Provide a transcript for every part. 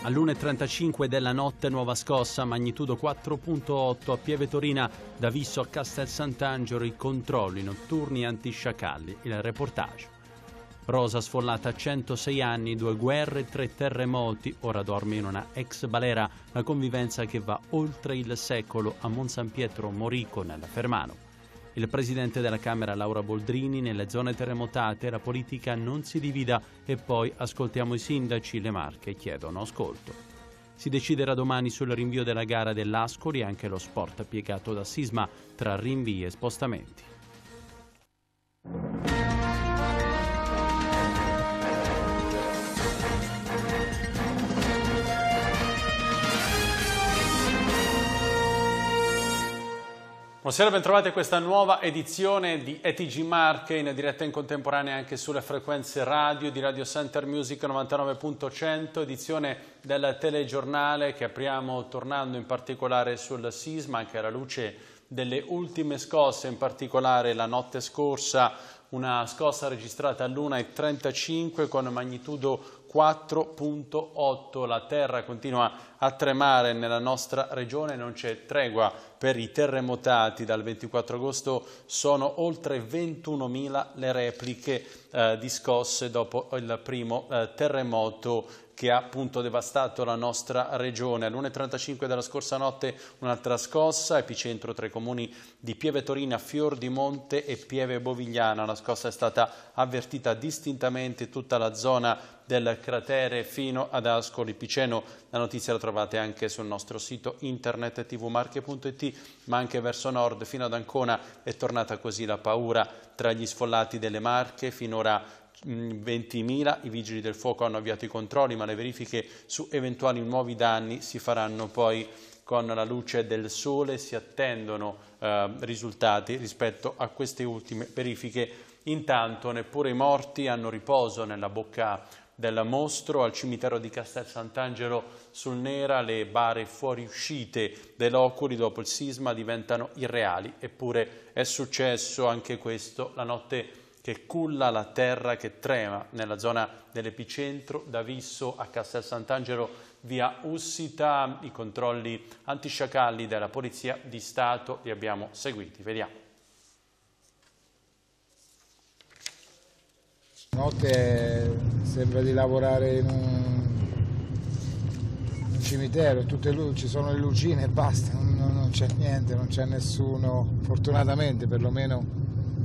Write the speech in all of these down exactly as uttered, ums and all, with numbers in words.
All'una e trentacinque della notte nuova scossa, magnitudo quattro virgola otto a Pieve Torina, da Visso a Castel Sant'Angelo, i controlli notturni antisciacalli, il reportage. Rosa sfollata a centosei anni, due guerre, tre terremoti, ora dorme in una ex balera, la convivenza che va oltre il secolo a Monsan Pietro Morico nella Fermano. Il presidente della Camera Laura Boldrini: nelle zone terremotate la politica non si divida, e poi ascoltiamo i sindaci, le Marche chiedono ascolto. Si deciderà domani sul rinvio della gara dell'Ascoli, anche lo sport piegato da sisma tra rinvii e spostamenti. Buonasera, bentrovati a questa nuova edizione di E T G Marche, in diretta in contemporanea anche sulle frequenze radio di Radio Center Music novantanove punto cento, edizione del telegiornale che apriamo tornando in particolare sul sisma, anche alla luce delle ultime scosse, in particolare la notte scorsa, una scossa registrata all'una e trentacinque con magnitudo quattro virgola otto. La terra continua a tremare nella nostra regione, non c'è tregua per i terremotati. Dal ventiquattro agosto sono oltre ventunomila le repliche eh, di scosse dopo il primo eh, terremoto che ha appunto devastato la nostra regione. All'una e trentacinque della scorsa notte un'altra scossa, epicentro tra i comuni di Pieve Torina, Fior di Monte e Pieve Bovigliana. La scossa è stata avvertita distintamente in tutta la zona del cratere fino ad Ascoli Piceno. La notizia la trovate anche sul nostro sito internet t v marche punto it, ma anche verso nord fino ad Ancona è tornata così la paura tra gli sfollati delle Marche. Finora ventimila, i vigili del fuoco hanno avviato i controlli, ma le verifiche su eventuali nuovi danni si faranno poi con la luce del sole. Si attendono eh, risultati rispetto a queste ultime verifiche. Intanto neppure i morti hanno riposo nella bocca del mostro. Al cimitero di Castel Sant'Angelo sul Nera le bare fuoriuscite dei loculi dopo il sisma diventano irreali, eppure è successo anche questo la notte che culla la terra, che trema nella zona dell'epicentro, da Visso a Castel Sant'Angelo via Ussita. I controlli antisciacalli della Polizia di Stato li abbiamo seguiti, vediamo. Notte sembra di lavorare in un, un cimitero, tutte luci, ci sono le lucine e basta, non, non c'è niente, non c'è nessuno, fortunatamente perlomeno.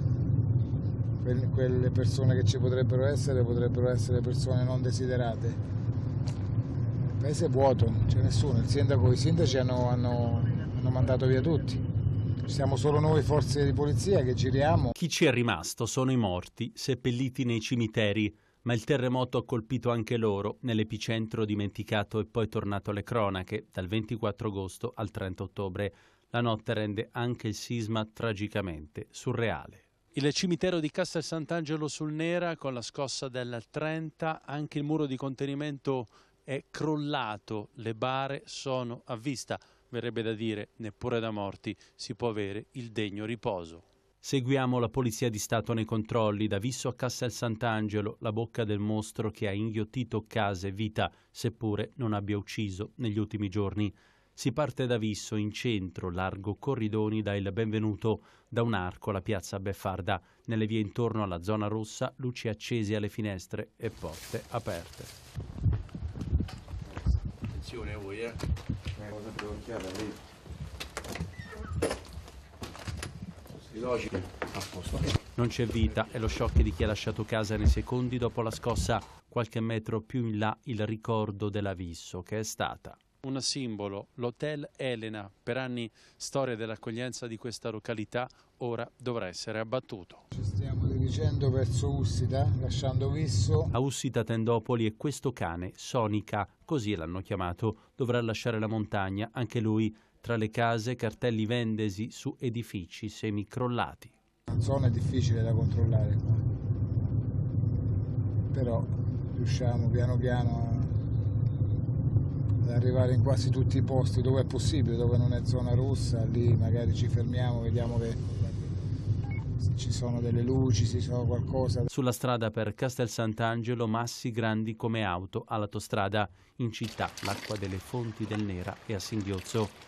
Quelle persone che ci potrebbero essere potrebbero essere persone non desiderate. Il paese è vuoto, non c'è nessuno. Il sindaco, i sindaci hanno, hanno, hanno mandato via tutti. Siamo solo noi forze di polizia che giriamo. Chi ci è rimasto sono i morti, seppelliti nei cimiteri, ma il terremoto ha colpito anche loro, nell'epicentro dimenticato e poi tornato alle cronache, dal ventiquattro agosto al trenta ottobre. La notte rende anche il sisma tragicamente surreale. Il cimitero di Castel Sant'Angelo sul Nera, con la scossa del trenta, anche il muro di contenimento è crollato, le bare sono a vista. Verrebbe da dire, neppure da morti si può avere il degno riposo. Seguiamo la Polizia di Stato nei controlli. Da Visso a Castel Sant'Angelo, la bocca del mostro che ha inghiottito case e vita, seppure non abbia ucciso negli ultimi giorni. Si parte da Visso, in centro, largo Corridoni, dà il benvenuto da un arco alla piazza Beffarda. Nelle vie intorno alla zona rossa, luci accese alle finestre e porte aperte. Attenzione a voi, eh. Una cosa più occhiata lì. A posto. Non c'è vita, è lo shock di chi ha lasciato casa nei secondi dopo la scossa. Qualche metro più in là il ricordo della Visso che è stata. Un simbolo, l'Hotel Elena, per anni storia dell'accoglienza di questa località, ora dovrà essere abbattuto. Ci stiamo dirigendo verso Ussita, lasciando Visso. A Ussita Tendopoli e questo cane, Sonica, così l'hanno chiamato, dovrà lasciare la montagna, anche lui, tra le case, cartelli vendesi su edifici semicrollati. La zona è difficile da controllare qua, però riusciamo piano piano a arrivare in quasi tutti i posti dove è possibile, dove non è zona rossa. Lì magari ci fermiamo, vediamo che ci sono delle luci, ci sono qualcosa. Sulla strada per Castel Sant'Angelo massi grandi come auto all'autostrada. In città l'acqua delle fonti del Nera è a singhiozzo.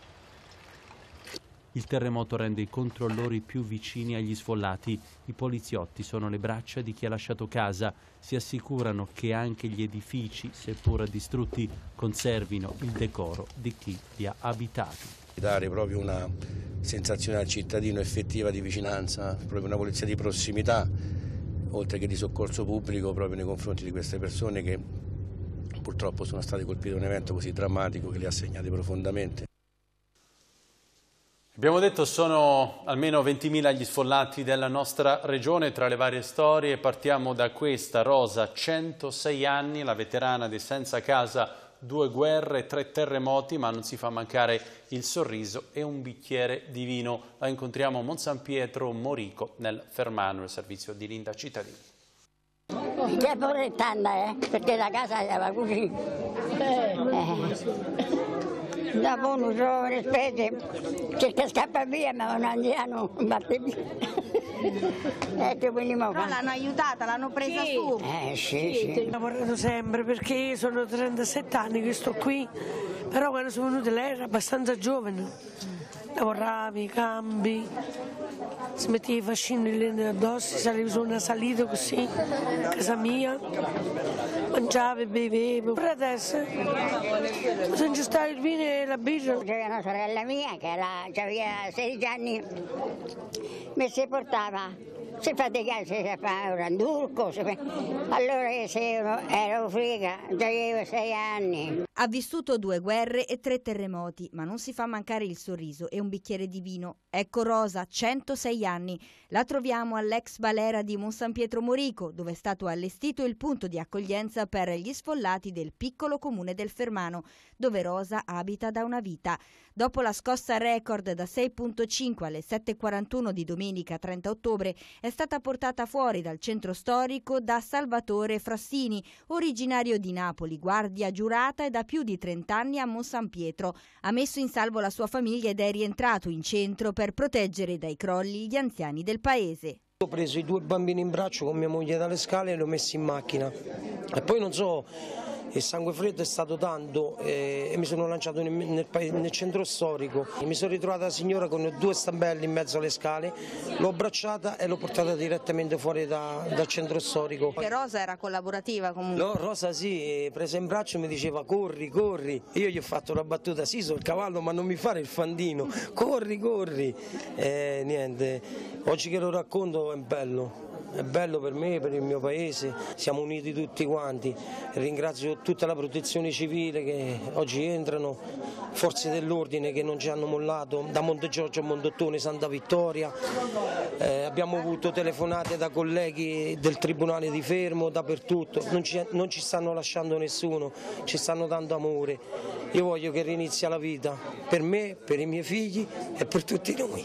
Il terremoto rende i controllori più vicini agli sfollati. I poliziotti sono le braccia di chi ha lasciato casa. Si assicurano che anche gli edifici, seppur distrutti, conservino il decoro di chi li ha abitati. Dare proprio una sensazione al cittadino effettiva di vicinanza, proprio una polizia di prossimità, oltre che di soccorso pubblico proprio nei confronti di queste persone che purtroppo sono state colpite da un evento così drammatico che le ha segnate profondamente. Abbiamo detto sono almeno ventimila gli sfollati della nostra regione. Tra le varie storie partiamo da questa. Rosa, centosei anni, la veterana dei senza casa, due guerre, tre terremoti, ma non si fa mancare il sorriso e un bicchiere di vino. La incontriamo a Monsampietro Morico nel Fermano, il servizio di Linda Cittadini. Che porrettanda, eh? Perché la casa era così. Eh. Dopo uno giovane spese cerca scappa via, ma un anziano non batte via. Ecco, quindi mo... Però l'hanno aiutata, l'hanno presa sì. su. Eh sì, sì. Ho lavorato sempre perché io sono trentasette anni che sto qui, però quando sono venuta lei era abbastanza giovane. Lavorava i cambi, si metteva i fascini lì addosso, saliva su una salita così, a casa mia, mangiava e beveva. Per adesso bisogna stare il vino e la birra. C'era una sorella mia che aveva sedici anni, mi si portava. Si faticava, si fa un randurco, allora se ero friga, avevo sei anni. Ha vissuto due guerre e tre terremoti, ma non si fa mancare il sorriso e un bicchiere di vino. Ecco Rosa, centosei anni. La troviamo all'ex balera di Monsampietro Morico, dove è stato allestito il punto di accoglienza per gli sfollati del piccolo comune del Fermano, dove Rosa abita da una vita. Dopo la scossa record da sei virgola cinque alle sette e quarantuno di domenica trenta ottobre, è stata portata fuori dal centro storico da Salvatore Frassini, originario di Napoli, guardia giurata e da più di trenta anni a Monsampietro. Ha messo in salvo la sua famiglia ed è rientrato in centro per proteggere dai crolli gli anziani del paese. Ho preso i due bambini in braccio con mia moglie dalle scale e li ho messi in macchina. E poi non so, il sangue freddo è stato tanto eh, e mi sono lanciato nel, nel, nel centro storico. Mi sono ritrovata la signora con due stambelli in mezzo alle scale, l'ho abbracciata e l'ho portata direttamente fuori da, dal centro storico. Che Rosa era collaborativa comunque? No, Rosa sì, presa in braccio mi diceva corri, corri. Io gli ho fatto una battuta, sì sono il cavallo ma non mi fare il fandino, corri, corri. E niente, oggi che lo racconto è bello. È bello per me, per il mio paese, siamo uniti tutti quanti. Ringrazio tutta la protezione civile che oggi entrano, forze dell'ordine che non ci hanno mollato, da Monte Giorgio a Mondottone, Santa Vittoria. Eh, abbiamo avuto telefonate da colleghi del Tribunale di Fermo, dappertutto. Non ci, non ci stanno lasciando nessuno, ci stanno dando amore. Io voglio che rinizia la vita, per me, per i miei figli e per tutti noi.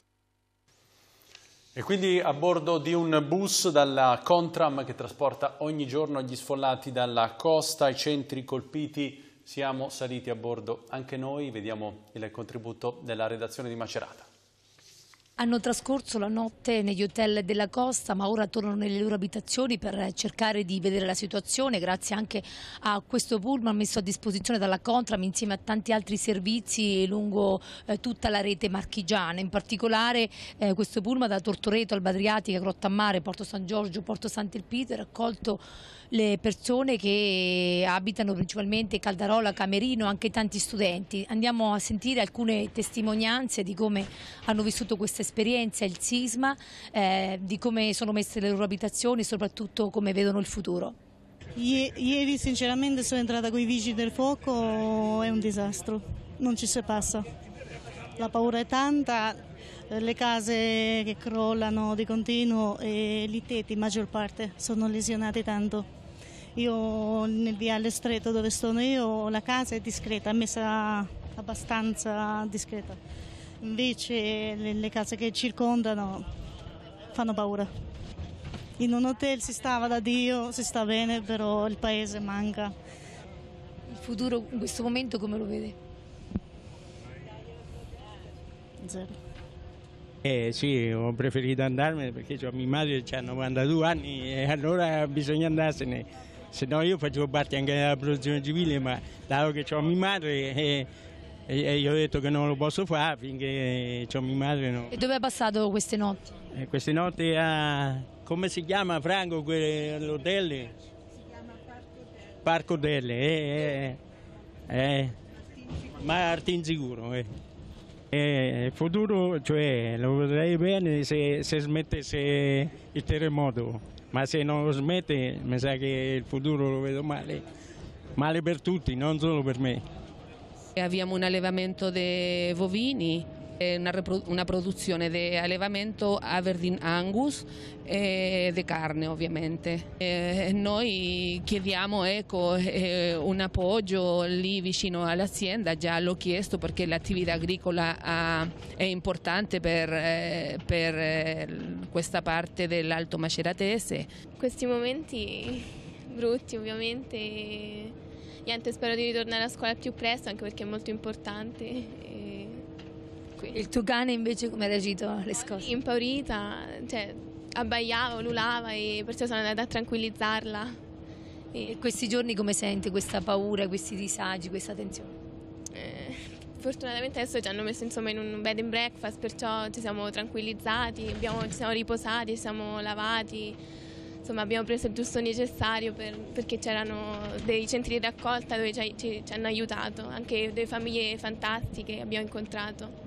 E quindi a bordo di un bus dalla Contram che trasporta ogni giorno gli sfollati dalla costa ai centri colpiti, siamo saliti a bordo anche noi. Vediamo il contributo della redazione di Macerata. Hanno trascorso la notte negli hotel della costa, ma ora tornano nelle loro abitazioni per cercare di vedere la situazione, grazie anche a questo pullman messo a disposizione dalla Contram insieme a tanti altri servizi lungo eh, tutta la rete marchigiana. In particolare eh, questo pullman da Tortoreto, Alba Adriatica, Grottammare, Porto San Giorgio, Porto Sant'Elpidio ha raccolto le persone che abitano principalmente Caldarola, Camerino, anche tanti studenti. Andiamo a sentire alcune testimonianze di come hanno vissuto questa esperienza, il sisma, eh, di come sono messe le loro abitazioni e soprattutto come vedono il futuro. Ieri sinceramente sono entrata con i vigili del fuoco, è un disastro, non ci si passa. La paura è tanta, le case che crollano di continuo e i tetti, in maggior parte, sono lesionati tanto. Io nel viale stretto dove sono io la casa è discreta, è messa abbastanza discreta, invece le, le case che circondano fanno paura. In un hotel si stava da Dio, si sta bene, però il paese manca. Il futuro in questo momento come lo vede? Zero. Eh sì, ho preferito andarmene perché ho mia madre che ha novantadue anni e allora bisogna andarsene, se no io facevo parte anche della protezione civile, ma dato che ho mia madre e, e, e io ho detto che non lo posso fare finché ho mia madre. No. E dove hai passato queste notti? Eh, queste notti a, come si chiama Franco, l'hotel? Si chiama Parco Delle, eh, eh, eh, ma Artin sicuro. Eh. Il futuro, cioè, lo vedrei bene se, se smettesse il terremoto, ma se non lo smette mi sa che il futuro lo vedo male, male per tutti, non solo per me. Abbiamo un allevamento di bovini, una, una produzione di allevamento Aberdeen Angus e di carne ovviamente. E noi chiediamo ecco, un appoggio lì vicino all'azienda, già l'ho chiesto perché l'attività agricola ha, è importante per, per questa parte dell'Alto Maceratese. Questi momenti brutti ovviamente, niente, spero di ritornare a scuola al più presto anche perché è molto importante. E il tuo cane invece come ha reagito alle scosse? Impaurita, cioè abbaiava, ululava e perciò sono andata a tranquillizzarla. E, e questi giorni come senti questa paura, questi disagi, questa tensione? Eh, fortunatamente adesso ci hanno messo insomma in un bed and breakfast, perciò ci siamo tranquillizzati, abbiamo, ci siamo riposati, ci siamo lavati, insomma abbiamo preso il giusto necessario per, perché c'erano dei centri di raccolta dove ci, ci, ci hanno aiutato, anche delle famiglie fantastiche che abbiamo incontrato.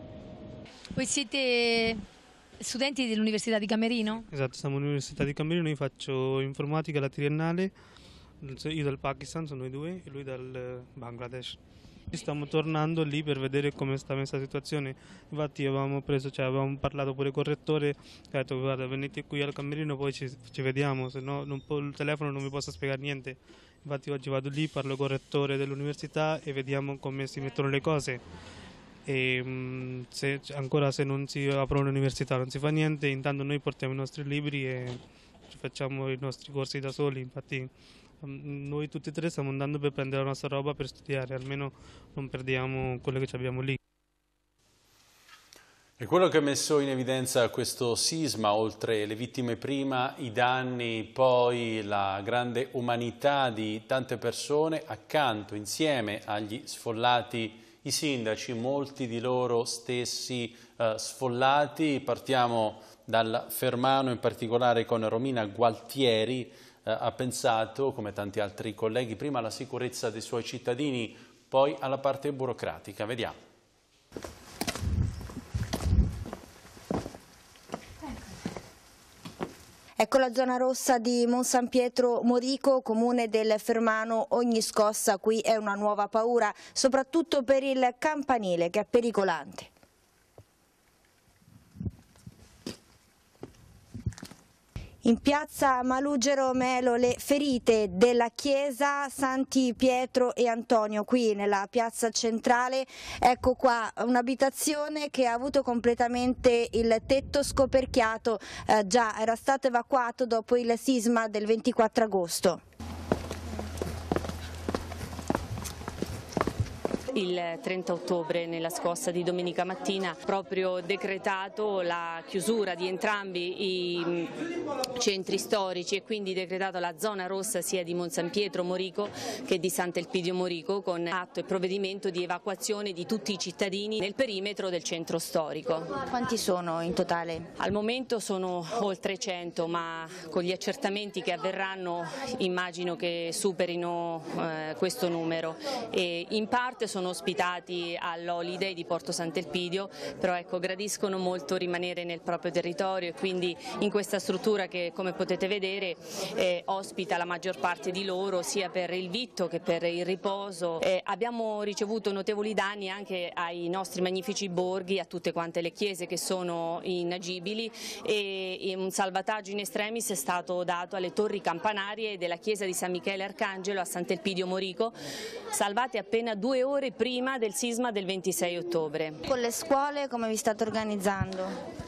Voi siete studenti dell'Università di Camerino? Esatto, siamo all'Università di Camerino, io faccio informatica alla triennale, io dal Pakistan, sono noi due, e lui dal Bangladesh. Stiamo tornando lì per vedere come sta messa la situazione, infatti avevamo, preso, cioè, avevamo parlato pure con il rettore, ha detto guarda venite qui al Camerino poi ci, ci vediamo, se no non può, il telefono non mi posso spiegare niente. Infatti oggi vado lì, parlo con il rettore dell'università e vediamo come si mettono le cose. E se, ancora se non si apre un'università non si fa niente, intanto noi portiamo i nostri libri e facciamo i nostri corsi da soli, infatti noi tutti e tre stiamo andando per prendere la nostra roba per studiare, almeno non perdiamo quello che abbiamo lì. E quello che ha messo in evidenza questo sisma, oltre le vittime prima, i danni, poi la grande umanità di tante persone, accanto, insieme agli sfollati, i sindaci, molti di loro stessi eh, sfollati. Partiamo dal Fermano, in particolare con Romina Gualtieri, eh, ha pensato, come tanti altri colleghi, prima alla sicurezza dei suoi cittadini, poi alla parte burocratica. Vediamo. Ecco la zona rossa di Monsan Pietro Morico, comune del Fermano. Ogni scossa qui è una nuova paura, soprattutto per il campanile che è pericolante. In piazza Malugero Melo le ferite della chiesa Santi Pietro e Antonio, qui nella piazza centrale. Ecco qua un'abitazione che ha avuto completamente il tetto scoperchiato, eh, già era stato evacuato dopo il sisma del ventiquattro agosto. Il trenta ottobre, nella scossa di domenica mattina, proprio decretato la chiusura di entrambi i centri storici e quindi decretato la zona rossa sia di Monsan Pietro Morico che di Sant'Elpidio Morico, con atto e provvedimento di evacuazione di tutti i cittadini nel perimetro del centro storico. Quanti sono in totale? Al momento sono oltre cento, ma con gli accertamenti che avverranno immagino che superino eh, questo numero. E in parte sono ospitati all'Holiday di Porto Sant'Elpidio, però ecco, gradiscono molto rimanere nel proprio territorio e quindi in questa struttura che, come potete vedere, eh, ospita la maggior parte di loro sia per il vitto che per il riposo. Eh, abbiamo ricevuto notevoli danni anche ai nostri magnifici borghi, a tutte quante le chiese che sono inagibili, e un salvataggio in extremis è stato dato alle torri campanarie della chiesa di San Michele Arcangelo a Sant'Elpidio Morico, salvate appena due ore prima del sisma del ventisei ottobre. Con le scuole come vi state organizzando?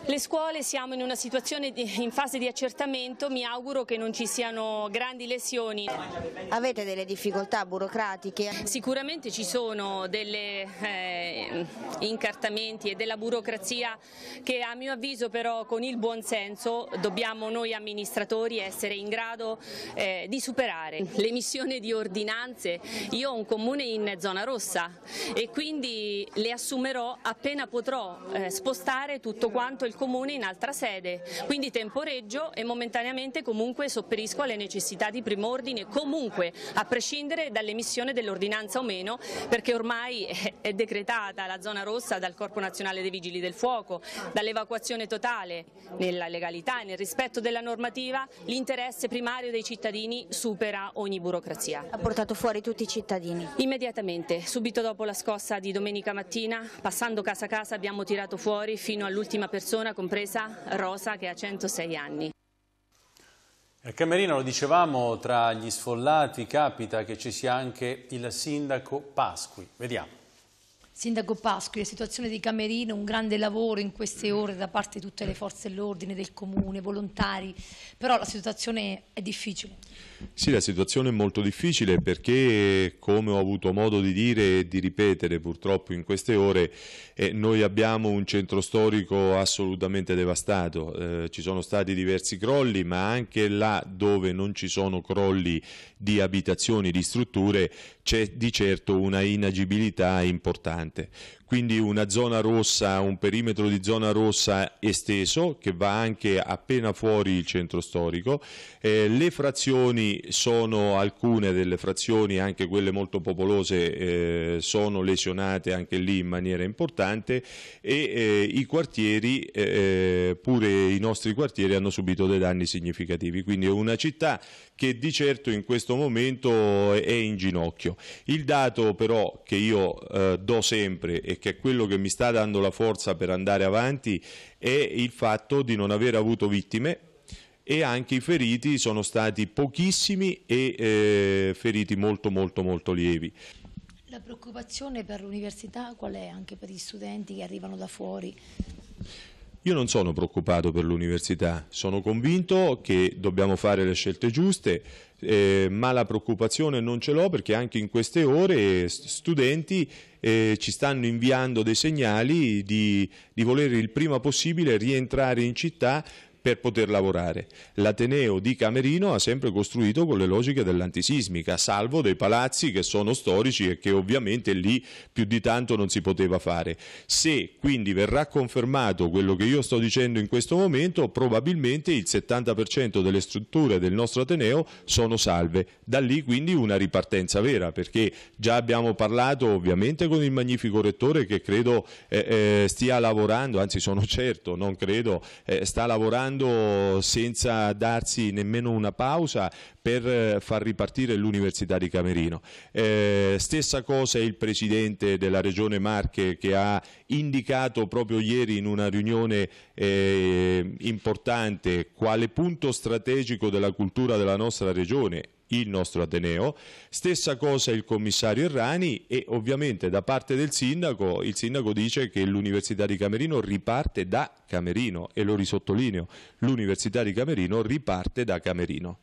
Le scuole siamo in una situazione di, in fase di accertamento, mi auguro che non ci siano grandi lesioni. Avete delle difficoltà burocratiche? Sicuramente ci sono delle eh, incartamenti e della burocrazia che a mio avviso però con il buon senso dobbiamo noi amministratori essere in grado eh, di superare. L'emissione di ordinanze, io ho un comune in zona rossa e quindi le assumerò appena potrò eh, spostare tutto quanto il comune in altra sede, quindi temporeggio e momentaneamente comunque sopperisco alle necessità di primo ordine, comunque a prescindere dall'emissione dell'ordinanza o meno, perché ormai è decretata la zona rossa dal Corpo Nazionale dei Vigili del Fuoco, dall'evacuazione totale. Nella legalità e nel rispetto della normativa l'interesse primario dei cittadini supera ogni burocrazia. Ha portato fuori tutti i cittadini? Immediatamente, subito dopo la scossa di domenica mattina, passando casa a casa abbiamo tirato fuori fino all'ultima persona, compresa Rosa che ha centosei anni. A Camerino, lo dicevamo, tra gli sfollati capita che ci sia anche il sindaco Pasqui. Vediamo. Sindaco Pasqui, la situazione di Camerino, un grande lavoro in queste ore da parte di tutte le forze dell'ordine, del comune, volontari, però la situazione è difficile. Sì, la situazione è molto difficile perché, come ho avuto modo di dire e di ripetere purtroppo in queste ore, eh, noi abbiamo un centro storico assolutamente devastato. Eh, ci sono stati diversi crolli, ma anche là dove non ci sono crolli di abitazioni, di strutture, c'è di certo una inagibilità importante. Quindi una zona rossa, un perimetro di zona rossa esteso che va anche appena fuori il centro storico. Eh, le frazioni sono, alcune delle frazioni, anche quelle molto popolose, eh, sono lesionate anche lì in maniera importante e eh, i quartieri, eh, pure i nostri quartieri hanno subito dei danni significativi. Quindi è una città che di certo in questo momento è in ginocchio. Il dato però che io eh, do sempre e che è quello che mi sta dando la forza per andare avanti è il fatto di non aver avuto vittime e anche i feriti sono stati pochissimi e eh, feriti molto molto molto lievi. La preoccupazione per l'università qual è, anche per gli studenti che arrivano da fuori? Io non sono preoccupato per l'università, sono convinto che dobbiamo fare le scelte giuste, eh, ma la preoccupazione non ce l'ho perché anche in queste ore studenti eh, ci stanno inviando dei segnali di, di voler il prima possibile rientrare in città per poter lavorare. L'Ateneo di Camerino ha sempre costruito con le logiche dell'antisismica, salvo dei palazzi che sono storici e che ovviamente lì più di tanto non si poteva fare. Se quindi verrà confermato quello che io sto dicendo in questo momento, probabilmente il settanta per cento delle strutture del nostro Ateneo sono salve. Da lì quindi una ripartenza vera, perché già abbiamo parlato ovviamente con il magnifico rettore che credo eh, eh, stia lavorando, anzi sono certo, non credo, eh, sta lavorando senza darsi nemmeno una pausa per far ripartire l'Università di Camerino. Eh, stessa cosa il Presidente della Regione Marche che ha indicato proprio ieri in una riunione eh, importante quale punto strategico della cultura della nostra Regione il nostro Ateneo, stessa cosa il commissario Errani e ovviamente da parte del sindaco, il sindaco dice che l'Università di Camerino riparte da Camerino e lo risottolineo, l'Università di Camerino riparte da Camerino.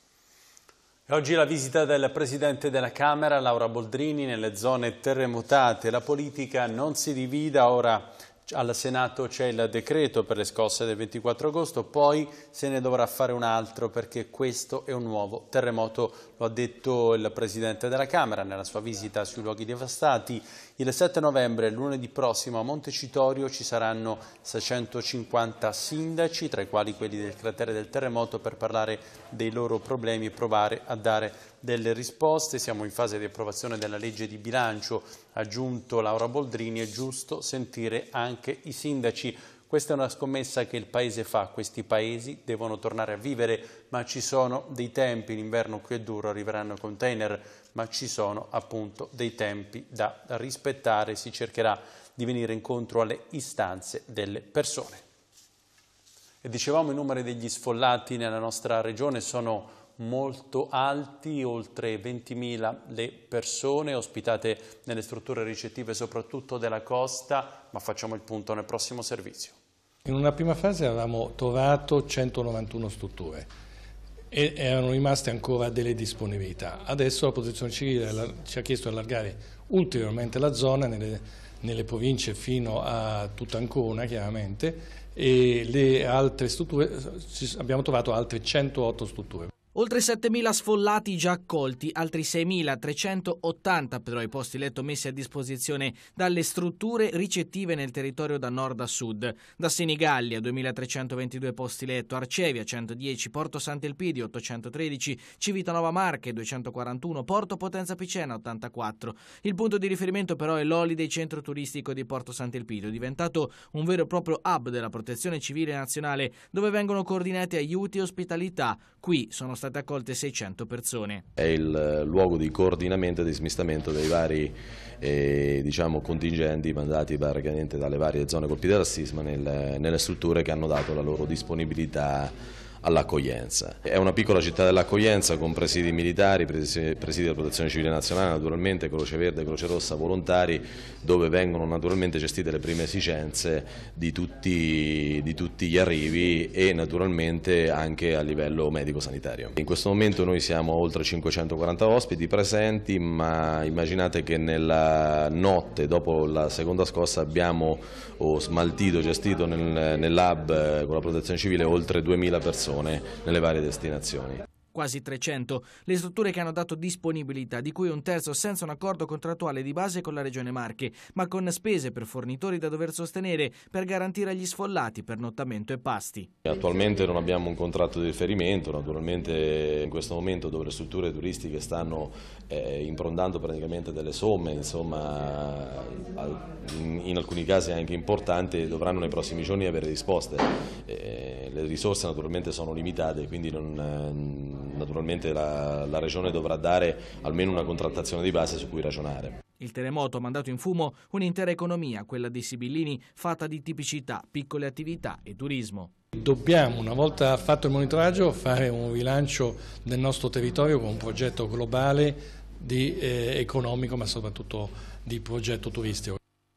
Oggi la visita del Presidente della Camera, Laura Boldrini, nelle zone terremotate. La politica non si divida, ora al Senato c'è il decreto per le scosse del ventiquattro agosto, poi se ne dovrà fare un altro perché questo è un nuovo terremoto, lo ha detto il Presidente della Camera nella sua visita sui luoghi devastati. Il sette novembre, lunedì prossimo, a Montecitorio ci saranno seicentocinquanta sindaci, tra i quali quelli del cratere del terremoto, per parlare dei loro problemi e provare a dare delle risposte. Siamo in fase di approvazione della legge di bilancio, ha aggiunto Laura Boldrini, è giusto sentire anche i sindaci. Questa è una scommessa che il Paese fa, questi paesi devono tornare a vivere, ma ci sono dei tempi, l'inverno qui è duro, arriveranno i container, ma ci sono appunto dei tempi da rispettare, si cercherà di venire incontro alle istanze delle persone. E dicevamo, i numeri degli sfollati nella nostra regione sono molto alti, oltre ventimila le persone ospitate nelle strutture ricettive soprattutto della costa, ma facciamo il punto nel prossimo servizio. In una prima fase avevamo trovato centonovantuno strutture e erano rimaste ancora delle disponibilità. Adesso la Protezione Civile ci ha chiesto di allargare ulteriormente la zona nelle, nelle province fino a Tutancona, chiaramente, e le altre strutture, abbiamo trovato altre centootto strutture. Oltre settemila sfollati già accolti, altri seimilatrecentottanta però i posti letto messi a disposizione dalle strutture ricettive nel territorio da nord a sud. Da Senigallia duemilatrecentoventidue posti letto, Arcevia centodieci, Porto Sant'Elpidio ottocentotredici, Civitanova Marche duecentoquarantuno, Porto Potenza Picena ottantaquattro. Il punto di riferimento però è l'Holiday Centro Turistico di Porto Sant'Elpidio, diventato un vero e proprio hub della Protezione Civile Nazionale dove vengono coordinati aiuti e ospitalità. Qui sono state accolte seicento persone. È il luogo di coordinamento e di smistamento dei vari eh, diciamo, contingenti mandati praticamente dalle varie zone colpite dal sisma nel, nelle strutture che hanno dato la loro disponibilità all'accoglienza. È una piccola città dell'accoglienza con presidi militari, presidi della Protezione Civile Nazionale, naturalmente Croce Verde, Croce Rossa, volontari, dove vengono naturalmente gestite le prime esigenze di tutti, di tutti gli arrivi e naturalmente anche a livello medico-sanitario. In questo momento noi siamo oltre cinquecentoquaranta ospiti presenti, ma immaginate che nella notte dopo la seconda scossa abbiamo oh, smaltito, gestito nel, nell'hub con la Protezione Civile oltre duemila persone nelle varie destinazioni. Quasi trecento le strutture che hanno dato disponibilità, di cui un terzo senza un accordo contrattuale di base con la Regione Marche, ma con spese per fornitori da dover sostenere per garantire agli sfollati pernottamento e pasti. Attualmente non abbiamo un contratto di riferimento, naturalmente in questo momento dove le strutture turistiche stanno eh, improntando praticamente delle somme, insomma in, in alcuni casi anche importanti, dovranno nei prossimi giorni avere risposte. Eh, le risorse naturalmente sono limitate, quindi non... Naturalmente la, la Regione dovrà dare almeno una contrattazione di base su cui ragionare. Il terremoto ha mandato in fumo un'intera economia, quella dei sibillini, fatta di tipicità, piccole attività e turismo. Dobbiamo, una volta fatto il monitoraggio, fare un rilancio del nostro territorio con un progetto globale di, eh, economico, ma soprattutto di progetto turistico.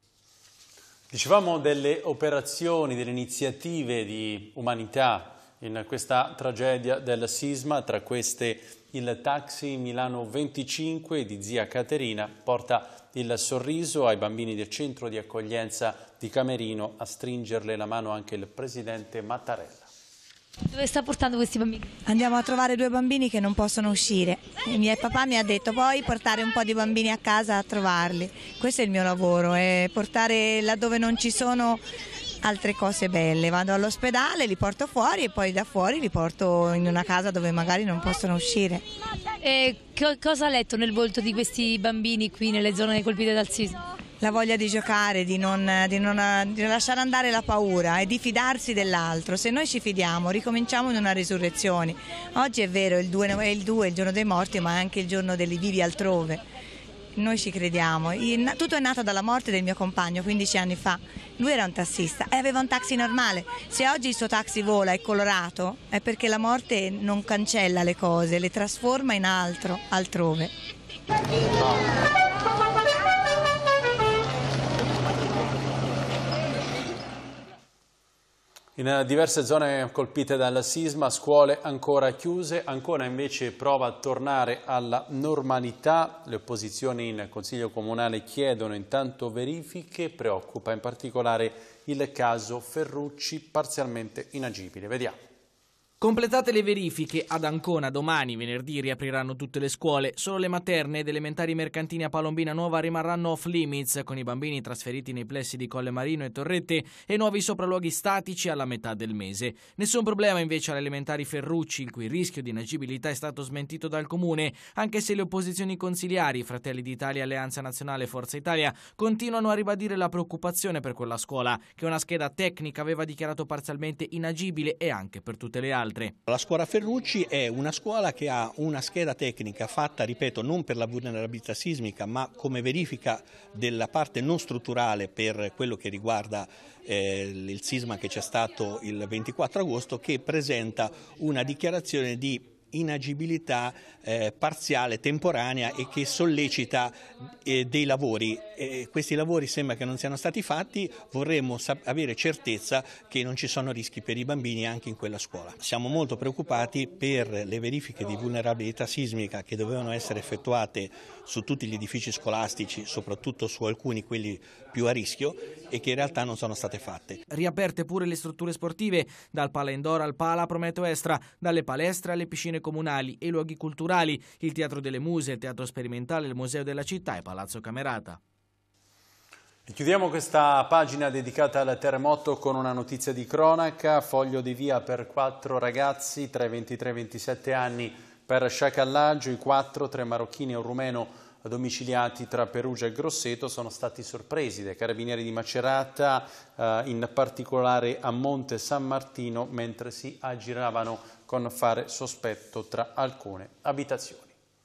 Dicevamo delle operazioni, delle iniziative di umanità in questa tragedia del sisma, tra queste il taxi Milano venticinque di zia Caterina porta il sorriso ai bambini del centro di accoglienza di Camerino, a stringerle la mano anche il presidente Mattarella. Dove sta portando questi bambini? Andiamo a trovare due bambini che non possono uscire. Il mio papà mi ha detto puoi portare un po' di bambini a casa a trovarli. Questo è il mio lavoro, è portare laddove non ci sono altre cose belle. Vado all'ospedale, li porto fuori e poi da fuori li porto in una casa dove magari non possono uscire. E co cosa ha letto nel volto di questi bambini qui nelle zone colpite dal sisma? La voglia di giocare, di non, di, non, di non lasciare andare la paura e di fidarsi dell'altro. Se noi ci fidiamo ricominciamo in una risurrezione. Oggi è vero, il due è il due, il giorno dei morti, ma è anche il giorno dei vivi altrove. Noi ci crediamo. Tutto è nato dalla morte del mio compagno quindici anni fa. Lui era un tassista e aveva un taxi normale. Se oggi il suo taxi vola e colorato è perché la morte non cancella le cose, le trasforma in altro, altrove. In diverse zone colpite dal sisma, scuole ancora chiuse, Ancona invece prova a tornare alla normalità. Le opposizioni in Consiglio Comunale chiedono intanto verifiche, preoccupa in particolare il caso Ferrucci parzialmente inagibile. Vediamo. Completate le verifiche, ad Ancona domani, venerdì, riapriranno tutte le scuole. Solo le materne ed elementari mercantini a Palombina Nuova rimarranno off limits, con i bambini trasferiti nei plessi di Colle Marino e Torrette e nuovi sopralluoghi statici alla metà del mese. Nessun problema invece alle elementari Ferrucci, il cui rischio di inagibilità è stato smentito dal Comune, anche se le opposizioni consiliari, Fratelli d'Italia, Alleanza Nazionale e Forza Italia, continuano a ribadire la preoccupazione per quella scuola, che una scheda tecnica aveva dichiarato parzialmente inagibile e anche per tutte le altre. La scuola Ferrucci è una scuola che ha una scheda tecnica fatta, ripeto, non per la vulnerabilità sismica, ma come verifica della parte non strutturale per quello che riguarda eh, il sisma che c'è stato il ventiquattro agosto, che presenta una dichiarazione di inagibilità eh, parziale, temporanea e che sollecita eh, dei lavori. Eh, questi lavori sembra che non siano stati fatti, vorremmo avere certezza che non ci sono rischi per i bambini anche in quella scuola. Siamo molto preoccupati per le verifiche di vulnerabilità sismica che dovevano essere effettuate su tutti gli edifici scolastici, soprattutto su alcuni, quelli più a rischio, e che in realtà non sono state fatte. Riaperte pure le strutture sportive, dal Pala Indoor al Pala Prometeo Estra, dalle palestre alle piscine comunali e i luoghi culturali, il Teatro delle Muse, il Teatro Sperimentale, il Museo della Città e Palazzo Camerata. E chiudiamo questa pagina dedicata al terremoto con una notizia di cronaca. Foglio di via per quattro ragazzi tra i ventitré e i ventisette anni per sciacallaggio. I quattro, tre marocchini e un rumeno domiciliati tra Perugia e Grosseto, sono stati sorpresi dai carabinieri di Macerata, eh, in particolare a Monte San Martino, mentre si aggiravano con fare sospetto tra alcune abitazioni.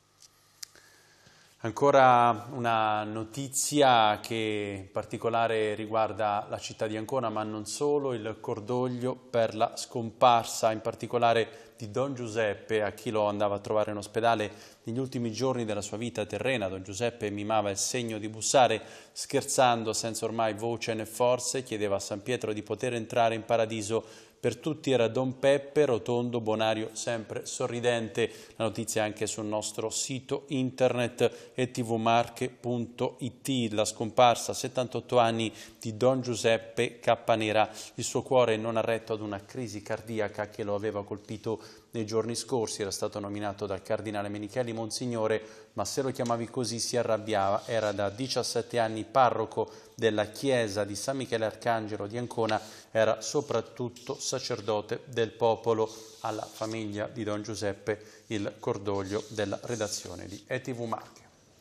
Ancora una notizia che in particolare riguarda la città di Ancona, ma non solo, il cordoglio per la scomparsa in particolare di Don Giuseppe, a chi lo andava a trovare in ospedale negli ultimi giorni della sua vita terrena. Don Giuseppe mimava il segno di bussare, scherzando senza ormai voce né forze, chiedeva a San Pietro di poter entrare in paradiso. Per tutti era Don Peppe, rotondo, bonario, sempre sorridente. La notizia è anche sul nostro sito internet e t v marche punto i t. La scomparsa a settantotto anni di Don Giuseppe Cappanera. Il suo cuore non ha retto ad una crisi cardiaca che lo aveva colpito nei giorni scorsi. Era stato nominato dal cardinale Menicheli Monsignore, ma se lo chiamavi così si arrabbiava. Era da diciassette anni parroco della chiesa di San Michele Arcangelo di Ancona, era soprattutto sacerdote del popolo. Alla famiglia di Don Giuseppe il cordoglio della redazione di E T V Marche.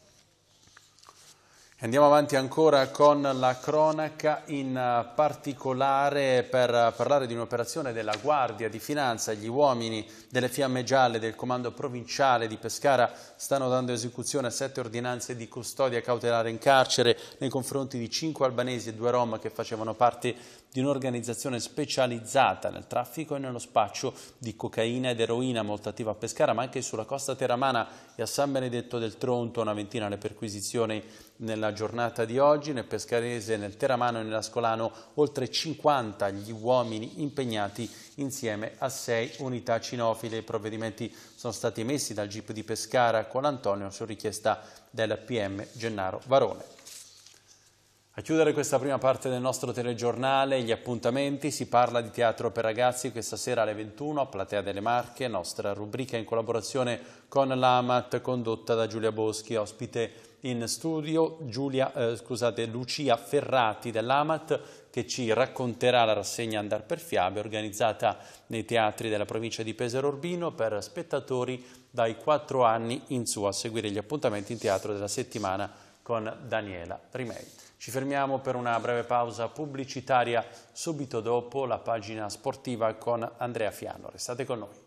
Andiamo avanti ancora con la cronaca, in particolare per parlare di un'operazione della Guardia di Finanza. Gli uomini delle Fiamme Gialle del Comando Provinciale di Pescara stanno dando esecuzione a sette ordinanze di custodia cautelare in carcere nei confronti di cinque albanesi e due rom che facevano parte di un'organizzazione specializzata nel traffico e nello spaccio di cocaina ed eroina, molto attiva a Pescara, ma anche sulla costa teramana e a San Benedetto del Tronto. Una ventina le perquisizioni nella giornata di oggi. Nel pescarese, nel teramano e nell'ascolano oltre cinquanta gli uomini impegnati insieme a sei unità cinofile. I provvedimenti sono stati emessi dal G I P di Pescara con Antonio su richiesta del P M Gennaro Varone. A chiudere questa prima parte del nostro telegiornale, gli appuntamenti. Si parla di teatro per ragazzi questa sera alle ventuno a Platea delle Marche, nostra rubrica in collaborazione con l'A M A T condotta da Giulia Boschi. Ospite in studio Giulia, eh, scusate, Lucia Ferrati dell'A M A T, che ci racconterà la rassegna Andar per Fiabe organizzata nei teatri della provincia di Pesaro Urbino per spettatori dai quattro anni in su. A seguire gli appuntamenti in teatro della settimana con Daniela Rimei. Ci fermiamo per una breve pausa pubblicitaria, subito dopo la pagina sportiva con Andrea Fiano. Restate con noi.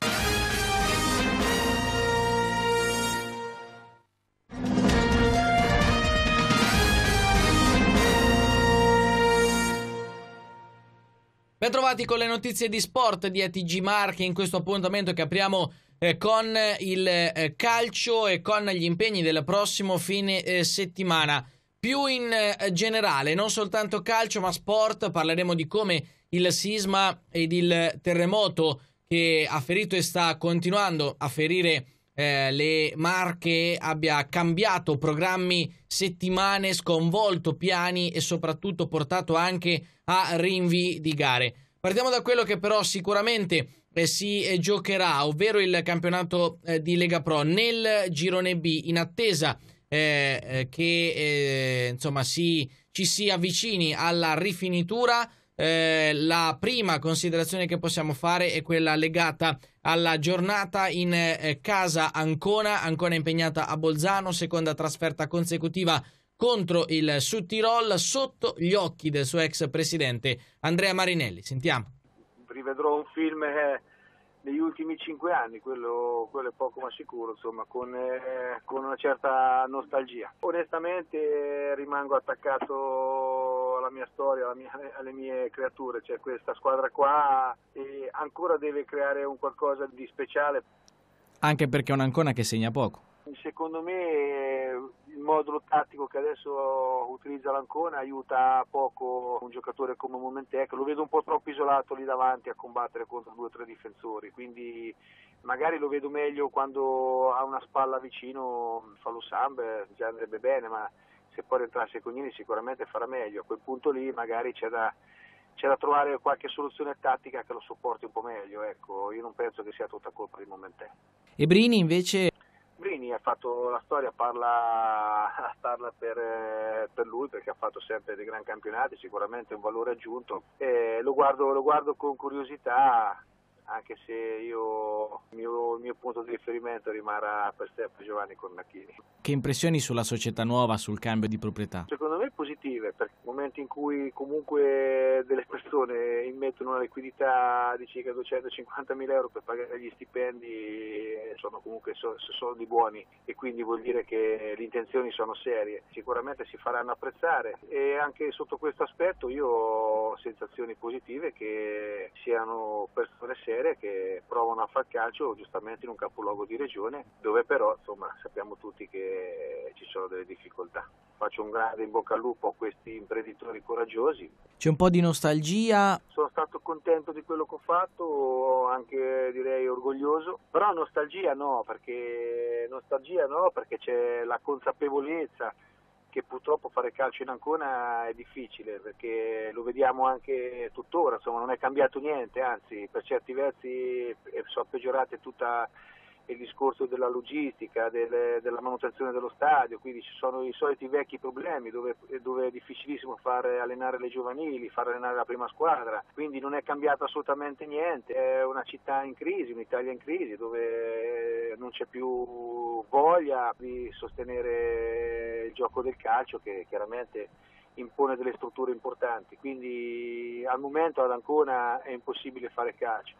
Bentrovati con le notizie di sport di E T G Marche in questo appuntamento che apriamo eh, con il eh, calcio e con gli impegni del prossimo fine eh, settimana. Più in eh, generale, non soltanto calcio ma sport, parleremo di come il sisma ed il terremoto che ha ferito e sta continuando a ferire eh, le Marche abbia cambiato programmi, settimane, sconvolto piani e soprattutto portato anche a rinvii di gare. Partiamo da quello che però sicuramente eh, si eh, giocherà, ovvero il campionato eh, di Lega Pro nel girone B, in attesa eh, eh, che eh, insomma si, ci si avvicini alla rifinitura. Eh, la prima considerazione che possiamo fare è quella legata alla giornata in eh, casa Ancona. Ancona impegnata a Bolzano, seconda trasferta consecutiva contro il Sud Tirol, sotto gli occhi del suo ex presidente Andrea Marinelli. Sentiamo. Rivedrò un film eh, degli ultimi cinque anni, quello, quello è poco ma sicuro, insomma, con, eh, con una certa nostalgia. Onestamente eh, rimango attaccato alla mia storia, alla mia, alle mie creature, cioè questa squadra qua eh, ancora deve creare un qualcosa di speciale. Anche perché è un Ancona che segna poco. Secondo me il modulo tattico che adesso utilizza l'Ancona aiuta poco un giocatore come Momentec, lo vedo un po' troppo isolato lì davanti a combattere contro due o tre difensori, quindi magari lo vedo meglio quando ha una spalla vicino, fa lo Samb, già andrebbe bene, ma se poi entrasse Cognini sicuramente farà meglio. A quel punto lì magari c'è da, c'è da trovare qualche soluzione tattica che lo sopporti un po' meglio, ecco, io non penso che sia tutta colpa di Momentec. E Brini invece? Brini ha fatto la storia, parla, parla per, per lui perché ha fatto sempre dei gran campionati, sicuramente un valore aggiunto. E lo guardo, lo guardo con curiosità, anche se io il mio, il mio punto di riferimento rimarrà per sempre Giovanni Cornacchini. Che impressioni sulla società nuova, sul cambio di proprietà? Secondo me positive, perché nel momento in cui comunque delle persone immettono una liquidità di circa duecentocinquantamila euro per pagare gli stipendi, sono comunque soldi buoni e quindi vuol dire che le intenzioni sono serie, sicuramente si faranno apprezzare e anche sotto questo aspetto io ho sensazioni positive che siano persone serie che provano a far calcio giustamente in un capoluogo di regione dove però insomma sappiamo tutti che ci sono delle difficoltà. Faccio un grande in bocca al lupo a questi imprenditori coraggiosi. C'è un po' di nostalgia. Sono stato contento di quello che ho fatto, anche direi orgoglioso, però nostalgia no, perché nostalgia no, perché c'è la consapevolezza che purtroppo fare calcio in Ancona è difficile, perché lo vediamo anche tuttora, insomma non è cambiato niente, anzi per certi versi sono peggiorate tutta il discorso della logistica, del, della manutenzione dello stadio, quindi ci sono i soliti vecchi problemi dove, dove è difficilissimo far allenare le giovanili, far allenare la prima squadra, quindi non è cambiato assolutamente niente, è una città in crisi, un'Italia in crisi dove non c'è più voglia di sostenere il gioco del calcio che chiaramente impone delle strutture importanti, quindi al momento ad Ancona è impossibile fare calcio.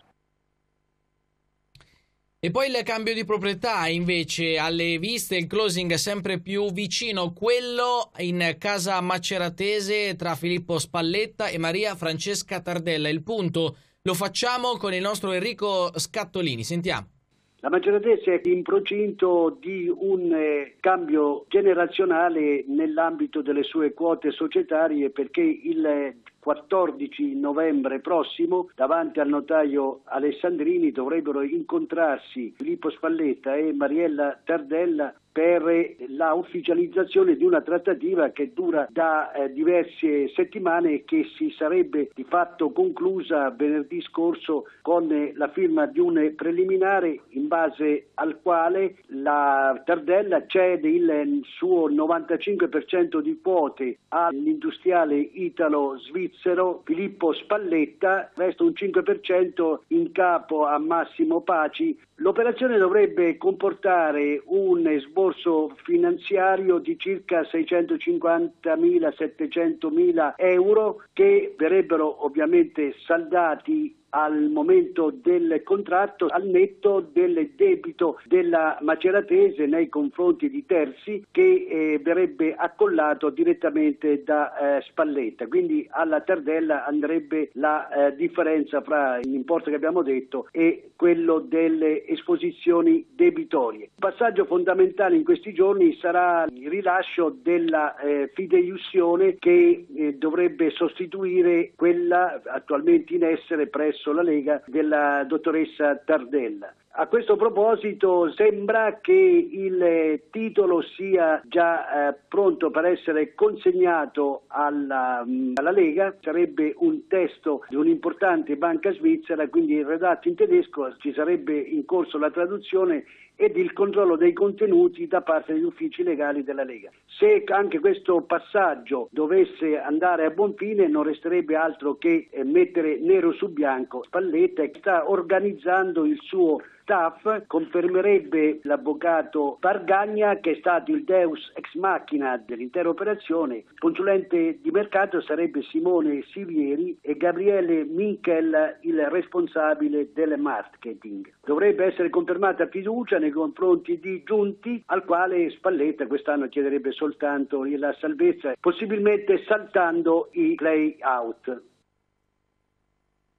E poi il cambio di proprietà, invece, alle viste, il closing è sempre più vicino, quello in casa maceratese tra Filippo Spalletta e Maria Francesca Tardella. Il punto lo facciamo con il nostro Enrico Scattolini, sentiamo. La Maceratese è in procinto di un eh, cambio generazionale nell'ambito delle sue quote societarie perché il eh, quattordici novembre prossimo davanti al notaio Alessandrini dovrebbero incontrarsi Filippo Spalletta e Mariella Tardella per la ufficializzazione di una trattativa che dura da eh, diverse settimane e che si sarebbe di fatto conclusa venerdì scorso con eh, la firma di un preliminare in base al quale la Tardella cede il suo novantacinque per cento di quote all'industriale italo-svizzero Filippo Spalletta, resta un cinque per cento in capo a Massimo Paci. L'operazione dovrebbe comportare un esborso finanziario di circa seicentocinquantamila settecentomila euro che verrebbero ovviamente saldati al momento del contratto al netto del debito della Maceratese nei confronti di terzi che eh, verrebbe accollato direttamente da eh, Spalletta, quindi alla Tardella andrebbe la eh, differenza fra l'importo che abbiamo detto e quello delle esposizioni debitorie. Il passaggio fondamentale in questi giorni sarà il rilascio della eh, fideiussione che eh, dovrebbe sostituire quella attualmente in essere presso la Lega della dottoressa Tardella. A questo proposito sembra che il titolo sia già eh, pronto per essere consegnato alla, alla Lega, sarebbe un testo di un'importante banca svizzera, quindi redatto in tedesco, ci sarebbe in corso la traduzione ed il controllo dei contenuti da parte degli uffici legali della Lega. Se anche questo passaggio dovesse andare a buon fine non resterebbe altro che eh, mettere nero su bianco Spalletta che sta organizzando il suo staff, confermerebbe l'avvocato Bargagna che è stato il deus ex machina dell'intera operazione, consulente di mercato sarebbe Simone Sivieri e Gabriele Minkel il responsabile del marketing. Dovrebbe essere confermata fiducia nei confronti di Giunti al quale Spalletta quest'anno chiederebbe soltanto la salvezza, possibilmente saltando i play out.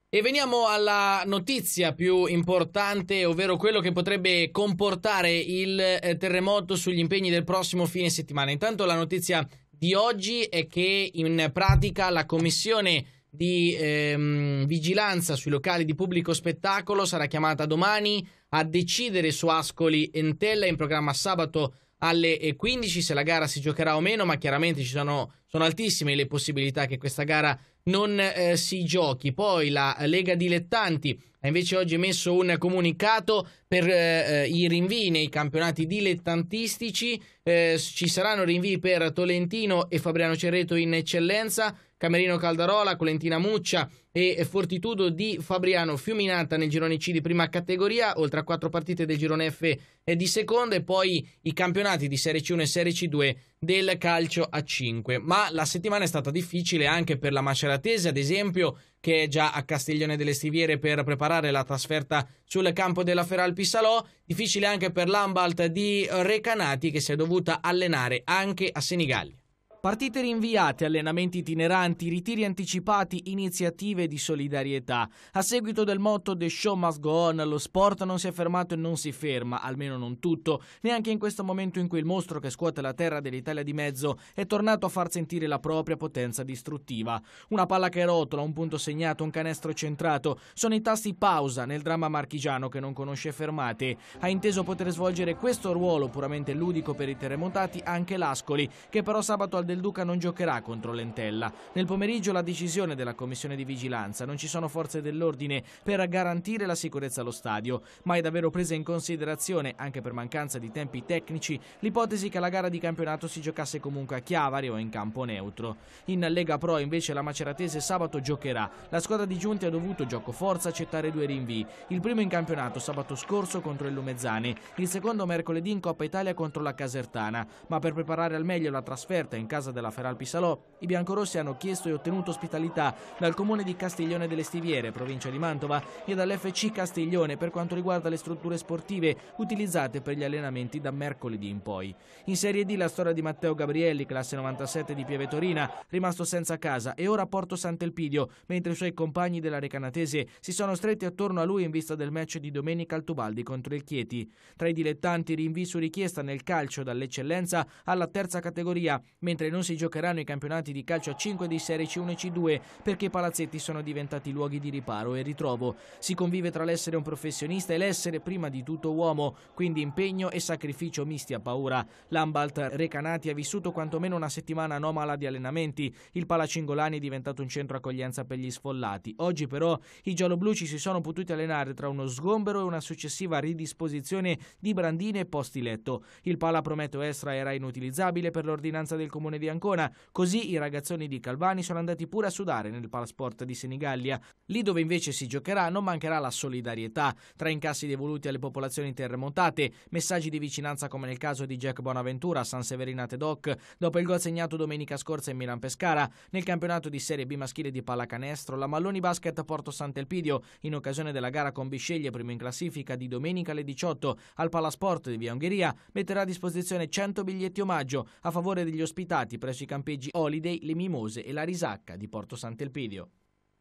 E veniamo alla notizia più importante, ovvero quello che potrebbe comportare il eh, terremoto sugli impegni del prossimo fine settimana. Intanto la notizia di oggi è che in pratica la commissione di ehm, vigilanza sui locali di pubblico spettacolo sarà chiamata domani a decidere su Ascoli Entella, in programma sabato alle quindici se la gara si giocherà o meno, ma chiaramente ci sono, sono altissime le possibilità che questa gara non eh, si giochi. Poi la Lega Dilettanti ha invece oggi emesso un comunicato per eh, i rinvii nei campionati dilettantistici. Eh, ci saranno rinvii per Tolentino e Fabriano Cerreto in eccellenza, Camerino Caldarola, Colentina Muccia e Fortitudo di Fabriano Fiuminata nel girone C di prima categoria, oltre a quattro partite del girone F e di seconda, e poi i campionati di Serie C uno e Serie C due del calcio a cinque. Ma la settimana è stata difficile anche per la Maceratese, ad esempio, che è già a Castiglione delle Stiviere per preparare la trasferta sul campo della Feralpi Salò. Difficile anche per l'Ambalt di Recanati, che si è dovuta allenare anche a Senigallia. Partite rinviate, allenamenti itineranti, ritiri anticipati, iniziative di solidarietà. A seguito del motto The Show Must Go On, lo sport non si è fermato e non si ferma, almeno non tutto, neanche in questo momento in cui il mostro che scuote la terra dell'Italia di mezzo è tornato a far sentire la propria potenza distruttiva. Una palla che rotola, un punto segnato, un canestro centrato, sono i tasti pausa nel dramma marchigiano che non conosce fermate. Ha inteso poter svolgere questo ruolo puramente ludico per i terremotati anche l'Ascoli, che però sabato al del Duca non giocherà contro l'Entella. Nel pomeriggio la decisione della commissione di vigilanza: non ci sono forze dell'ordine per garantire la sicurezza allo stadio, ma è davvero presa in considerazione, anche per mancanza di tempi tecnici, l'ipotesi che la gara di campionato si giocasse comunque a Chiavari o in campo neutro. In Lega Pro invece la Maceratese sabato giocherà. La squadra di Giunti ha dovuto, gioco forza, accettare due rinvii. Il primo in campionato sabato scorso contro il Lumezzane, il secondo mercoledì in Coppa Italia contro la Casertana, ma per preparare al meglio la trasferta in casa della Feralpi Salò, i biancorossi hanno chiesto e ottenuto ospitalità dal comune di Castiglione delle Stiviere, provincia di Mantova, e dall'F C Castiglione per quanto riguarda le strutture sportive utilizzate per gli allenamenti da mercoledì in poi. In Serie D la storia di Matteo Gabrielli, classe novantasette di Pieve Torina, rimasto senza casa e ora a Porto Sant'Elpidio, mentre i suoi compagni della Recanatese si sono stretti attorno a lui in vista del match di domenica al Tubaldi contro il Chieti. Tra i dilettanti rinvii su richiesta nel calcio dall'eccellenza alla terza categoria, mentre non si giocheranno i campionati di calcio a cinque di Serie C uno e C due perché i palazzetti sono diventati luoghi di riparo e ritrovo. Si convive tra l'essere un professionista e l'essere prima di tutto uomo, quindi impegno e sacrificio misti a paura. L'Ambalt Recanati ha vissuto quantomeno una settimana anomala di allenamenti. Il Palacingolani è diventato un centro accoglienza per gli sfollati. Oggi però i giallobluci si sono potuti allenare tra uno sgombero e una successiva ridisposizione di brandine e posti letto. Il Pala Prometeo Estra era inutilizzabile per l'ordinanza del comune di Ancona, così i ragazzoni di Calvani sono andati pure a sudare nel Palasport di Senigallia. Lì dove invece si giocherà non mancherà la solidarietà, tra incassi devoluti alle popolazioni terremotate, messaggi di vicinanza come nel caso di Jack Bonaventura a San Severinate Doc dopo il gol segnato domenica scorsa in Milan Pescara. Nel campionato di Serie B maschile di pallacanestro la Malloni Basket a Porto Sant'Elpidio, in occasione della gara con Bisceglie primo in classifica di domenica alle diciotto al Palasport di Via Ungheria, metterà a disposizione cento biglietti omaggio a favore degli ospitati presso i campeggi Holiday, Le Mimose e la Risacca di Porto Sant'Elpidio.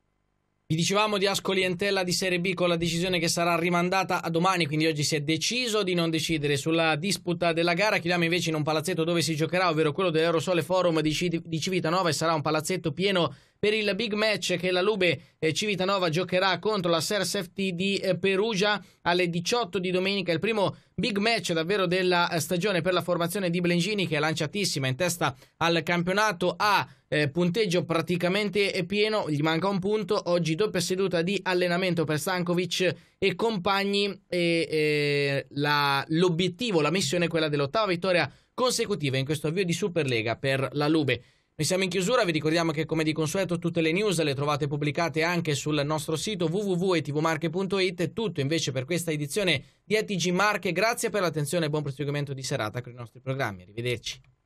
Vi dicevamo di Ascoli Entella di Serie B con la decisione che sarà rimandata a domani, quindi oggi si è deciso di non decidere sulla disputa della gara. Chiudiamo invece in un palazzetto dove si giocherà, ovvero quello dell'Eurosole Forum di, C- di Civitanova, e sarà un palazzetto pieno per il big match che la Lube eh, Civitanova giocherà contro la Ser F T di eh, Perugia alle diciotto di domenica. Il primo big match davvero della eh, stagione per la formazione di Blengini, che è lanciatissima in testa al campionato A. Eh, punteggio praticamente pieno, gli manca un punto. Oggi doppia seduta di allenamento per Stankovic e compagni e eh, la, l'obiettivo, la missione è quella dell'ottava vittoria consecutiva in questo avvio di Superlega per la Lube. Noi siamo in chiusura, vi ricordiamo che come di consueto tutte le news le trovate pubblicate anche sul nostro sito w w w punto e t v marche punto i t. È tutto invece per questa edizione di E T G Marche, grazie per l'attenzione e buon proseguimento di serata con i nostri programmi, arrivederci.